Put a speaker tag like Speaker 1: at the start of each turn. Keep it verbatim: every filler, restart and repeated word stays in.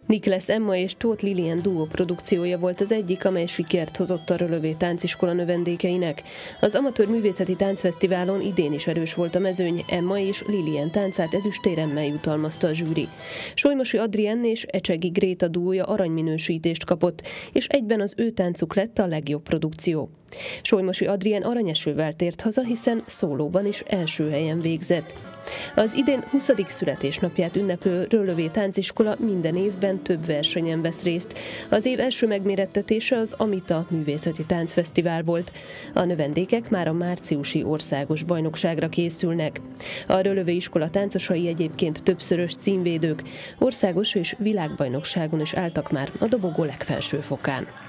Speaker 1: Niklas Emma és Tóth Lilian duó produkciója volt az egyik, amely sikert hozott a Rölövé Tánciskola növendékeinek. Az amatőr művészeti táncfesztiválon idén is erős volt a mezőny, Emma és Lilian táncát ezüstéremmel jutalmazta a zsűri. Solymosi Adrien és Ecsegi Gréta duója aranyminősítést kapott, és egyben az ő táncuk lett a legjobb produkció. Solymosi Adrien aranyesővel tért haza, hiszen szólóban is első helyen végzett. Az idén huszadik születésnapját ünneplő Rölövé Tánciskola minden évben több versenyen vesz részt. Az év első megmérettetése az Amita Művészeti Táncfesztivál volt. A növendékek már a márciusi országos bajnokságra készülnek. A Rölövé iskola táncosai egyébként többszörös címvédők, országos és világbajnokságon is álltak már a dobogó legfelső fokán.